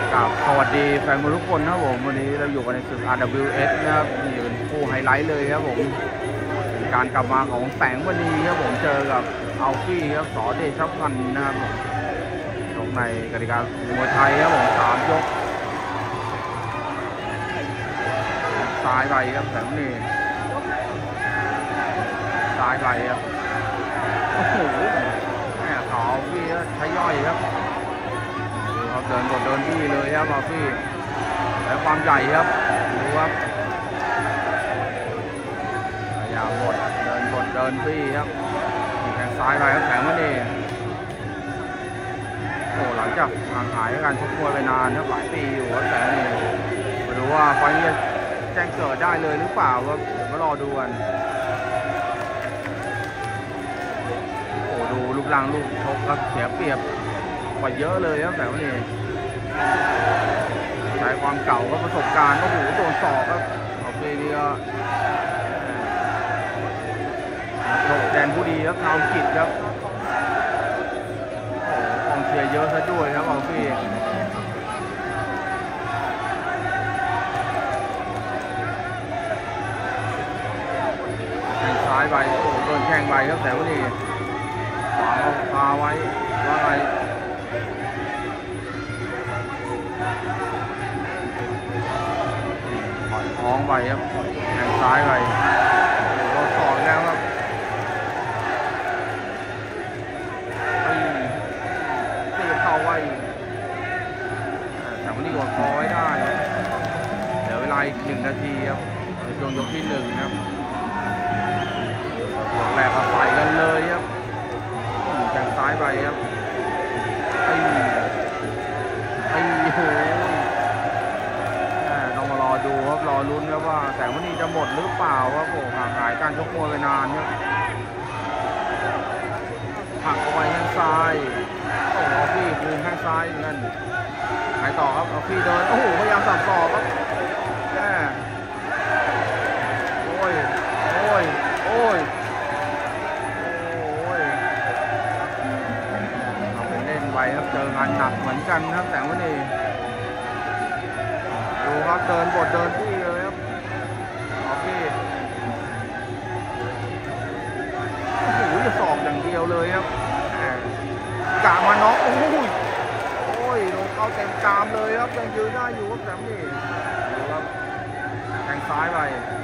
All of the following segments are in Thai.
กับสวัสดีแฟนมวยทุกคนนะครับผมวันนี้เราอยู่กันในศึก RWS นะครับนี่เป็นคู่ไฮไลท์เลยครับผมเป็นการกลับมาของแสงมณีครับผมเจอกับอัลฟี่ครับสอเดชพันธ์นะครับผมยกในกติกามวยไทยครับผม3 ยกซ้ายไปครับแสงมณีซ้ายไปครับโอ้โหแม่ขาวพี่ใช้ย่อยครับเดินกดเดินที่เลยครับอัลฟี่แล้วความใหญ่ครับดูครับพยายามกดเดินกดเดินที่ครับแข้งซ้ายไปครับแสงมณีโอ้หลังจากห่างหายการชกมวยไปนานครับหลายปีอยู่ครับแสงมณีมาดูว่าไฟนี้จะแจ้งเกิดได้เลยหรือเปล่าครับเดี๋ยวมารอดูกันโอ้ดูรูปร่างลูกชกครับเสียเปรียบกว่าเยอะเลยครับแสงมณีใช้ความเก่าก็ประสบการณ์ก็โดนศอกครับเอาไปนี่ก็โดดแดนผู้ดีครับนาวกิจครับโอ้กองเชียร์เยอะซะด้วยครับเอาไปแข้งซ้ายไปโอ้โดนแข้งไปครับแต่ว่านี่ขวาเอาคาไว้ว่าไงท้องไปครับแข้งซ้ายไปโอ้โหสอนแล้วครับตีเข้าไว้แต่วันนี้กดคอไว้ได้เหลือเวลาอีก1 นาทีครับในช่วงยกที่1ครับยกแรกก็ใส่กันเลยครับแข้งซ้ายไปครับโอ้โหต้องมารอดูครับรอลุ้นครับว่าแสงมณีจะหมดหรือเปล่าครับโอ้ห่างหายการชกมวยไปนานครับหักเอาไว้ข้างซ้ายโอ้เอาพี่คืนข้างซ้ายเงินหายต่อครับเอาพี่เดินโอ้โหพยายามสับศอกครับแย่โอ้ยโอ้ยโอ้ยเอาไปเล่นไว้ครับเจองานหนักเหมือนกันครับแสงมณีดูครับเดินบทเดินที่เลยครับโอเคโอ้โหจะสอบอย่างเดียวเลยครับกะมาน็อกโอ้ยโอ้ยลงเข้าเต็มกรามเลยครับยังยืนได้อยู่ครับแสงนี่ดูครับแทงซ้ายไป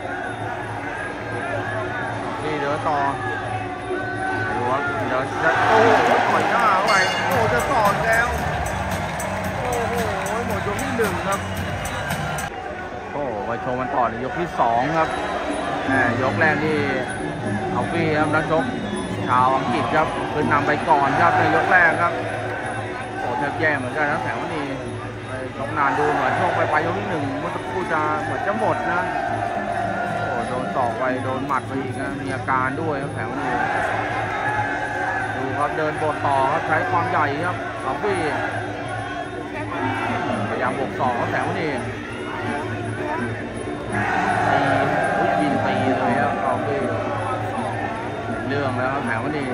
นี่เดินต่อดูครับเดินโอ้โหต่อยหน้าเข้าไปโอ้จะสอนแล้วโอ้โหหมดยกที่1ครับโอ้ไปชมมันต่อในยกที่2ครับยกแรกนี่อัลฟี่ครับนักชกชาวอังกฤษครับขึ้นนำไปก่อนครับในยกแรกครับโอ้แทบแย่เหมือนกันนะแสงมณีไปชกนานดูเหมือนช่วงไปยกที่1มันจะพูดจะเหมือนจะหมดนะโอ้โดนศอกไปโดนหมัดไปอีกนะมีอาการด้วยครับแสงมณีดูครับเดินบทต่อครับใช้ความใหญ่ครับอัลฟี่พยายามบวกศอกครับแสงมณียิงตีเลยครับเอาไปเรื่องแล้วครับแถวนี้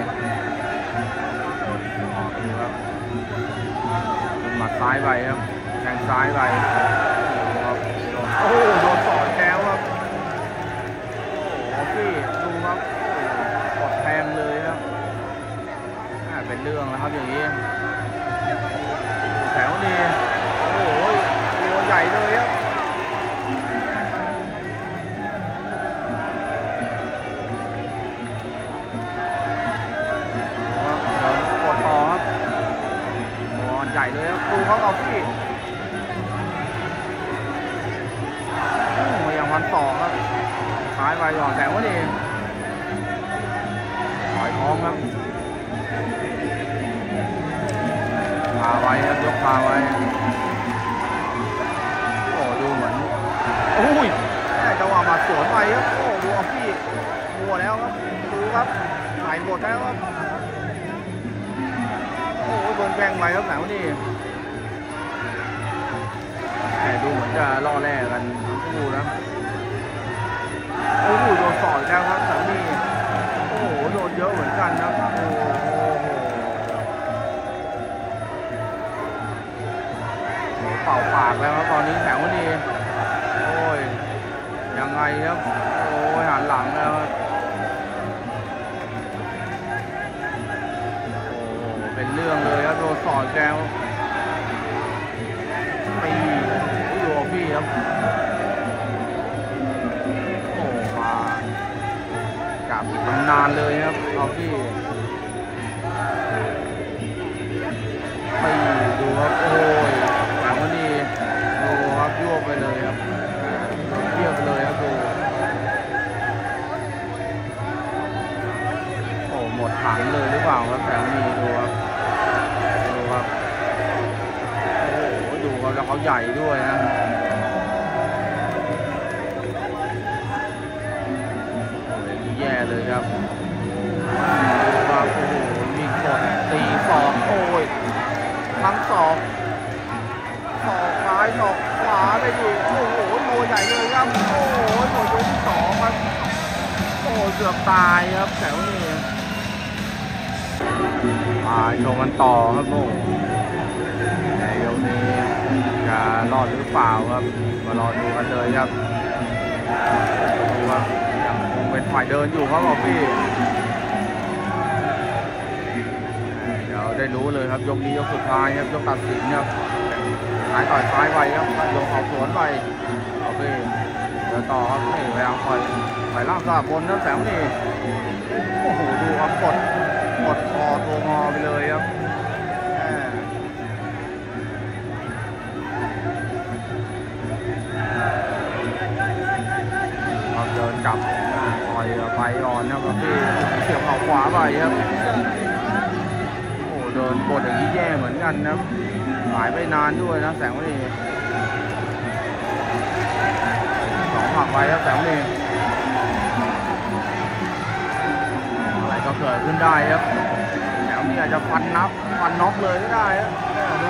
ครับหมัดซ้ายไปครับแทงซ้ายไปโอ้โหโดนต่อแก้วครับโอ้พี่ดูครับกดแทงเลยครับเป็นเรื่องแล้วครับอย่างนี้แถวนี้โอ้โหตัวใหญ่เลยครับใหญ่เลยครับดูเขาเอาพี่มาอย่างวันต่อครับซ้ายไปก่อนแต่ว่านี่ถอยท้องครับพาไว้ครับยกพาไว้โอ้ดูเหมือนโอ้ยจังหวะมาสวนไปครับโอ้ดูเอาพี่มัวแล้วครับดูครับหายหมดแล้วครับโอ้โดนแกงไปครับแต่ว่านี่ดูเหมือนจะล่อแร่กันทั้งคู่นะโอ้โหโดนสอดแล้วครับแต่นี่โอ้โหโดนเยอะเหมือนกันนะโอ้โหเป่าปากแล้วครับตอนนี้แสงมณีโอ้ยยังไงครับโอ้ยหันหลังแล้วโอ้เป็นเรื่องเลยครับโดนสอดแก้วตีอยู่พี่ครับโอ้มากับตำนานเลยครับเอาพี่ไปดูครับโอ้ยแสงมณีดูครับยั่วไปเลยครับเทียบเลยครับดูโอ้หมดถังเลยหรือเปล่าครับแสงมณีดูครับดูครับโอ้โหดูครับแล้วเขาใหญ่ด้วยนะแย่เลยครับดูครับโอ้โหมีกดตีศอกโอ้ยทั้งศอกซ้ายศอกขวาไปดิโอ้โหตัวใหญ่เลยครับโอ้โหหมดยกที่สองครับโอ้เกือบตายครับแถวนี้ชมกันต่อครับโอ้ในยกนี้จะรอดหรือเปล่าครับมารอดูกันเลยครับดูครับยังคงเป็นฝ่ายเดินอยู่ครับพี่เดี๋ยวได้รู้เลยครับยกนี้ยกสุดท้ายครับยกตัดสินครับซ้ายต่อยซ้ายไปครับยกออกสวนไปโอเคเดี๋ยวต่อครับนี่พยายามปล่อยล่างสลับบนนะแสงนี่โอ้โหดูครับกดคอตัวงอไปเลยครับเราเดินกลับต่อยไปอ่อนนะครับพี่เสียบเข่าขวาไปครับโอ้เดินกดอย่างนี้แย่เหมือนกันนะหายไปนานด้วยนะแสงมณีสองผักไปครับแสงมณีอะไรก็เกิดขึ้นได้ครับแสงมณีอาจจะฟันน็อกเลยก็ได้ครับดู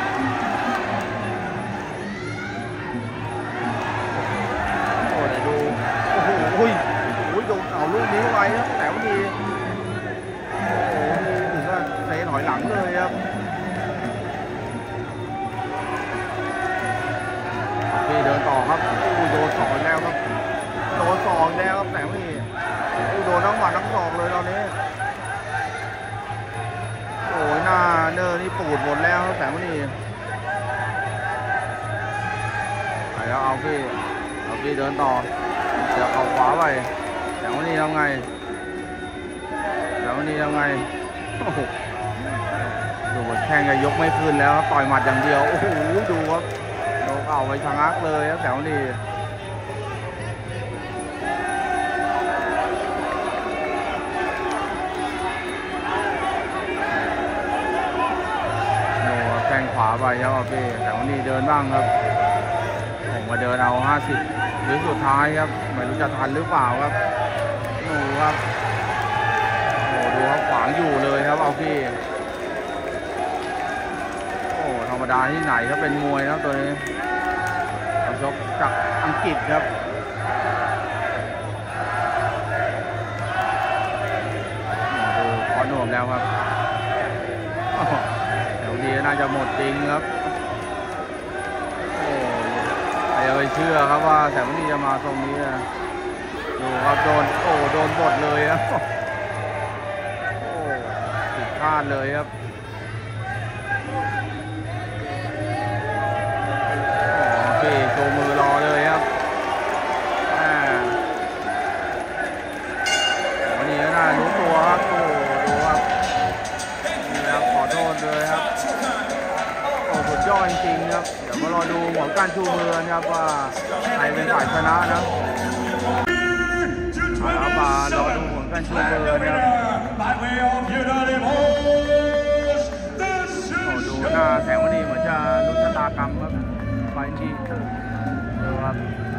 โอ้แต่ดูโอ้โหโดนเอาลูกนี้ไปครับแสงมณีโอ้โหถึงก็เซถอยหลังเลยครับเดินต่อครับโดนสองแล้วครับโดนสองแล้วครับแสงมณีโดนทั้งหมัดทั้งศอกเลยตอนนี้โอ้ยหน้าเนินนี่ปูดหมดแล้วครับแสงมณีไปแล้วเอาพี่เดินต่อเดี๋ยวเข้าขวาไปแสงมณีทำไงโอ้โหดูแข้งจะยกไม่ขึ้นแล้วต่อยหมัดอย่างเดียวโอ้โหดูครับเอาไปชะงักเลยครับแถวนี้โน่แข้งขวาไปครับพี่แถวนี้เดินบ้างครับผมมาเดินเอา50หรือสุดท้ายครับไม่รู้จะทันหรือเปล่าครับดูครับโอ้ดูครับขวางอยู่เลยครับเอาพี่โอ้ธรรมดาที่ไหนก็เป็นมวยครับตัวนี้ชกจากอังกฤษครับดูคอหน่วมแล้วครับแถวนี้น่าจะหมดจริงครับโอ้อย่าไปเชื่อครับว่าแถวนี้จะมาตรงนี้นะดูครับโดนหมดเลยครับโอ้ผิดคาดเลยครับโชว์มือรอเลยครับวันนี้น่ารู้ตัวครับโอ้ดูครับนี่ครับขอโทษเลยครับโอ้สุดยอดจริงๆครับเดี๋ยวมารอดูหัวการชูมือครับว่าใครเป็นฝ่ายชนะนะมารอดูหัวการชูมือครับโอ้ดูหน้าแสงวันนี้เหมือนจะลุ้นชะตากรรมครับไปจริงดูครับ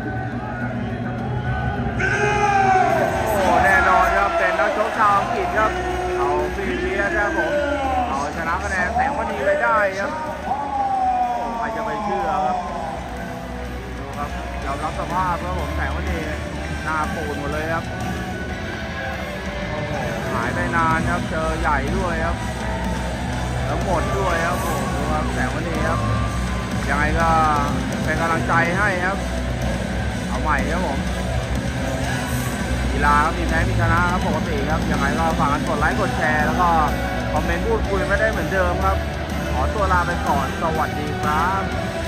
โอ้แน่นอนครับเป็นนักชกชาวอังกฤษครับเอาพี่เลี้ยครับผมเอาชนะคะแนนแสงมณีไปได้ครับโอ้ใครจะไปเชื่อครับดูครับยอมรับสภาพครับผมแสงมณีหน้าปูนหมดเลยครับโอ้โหหายไปนานครับเจอใหญ่ด้วยครับแล้วหมดด้วยครับโอ้ดูครับแสงมณีครับยังไงก็เป็นกำลังใจให้ครับเอาใหม่ครับผมกีฬามีแพ้มีชนะครับปกติครับยังไงก็ฝากกันกดไลค์กดแชร์แล้วก็คอมเมนต์พูดคุยไม่ได้เหมือนเดิมครับขอตัวลาไปก่อนสวัสดีครับ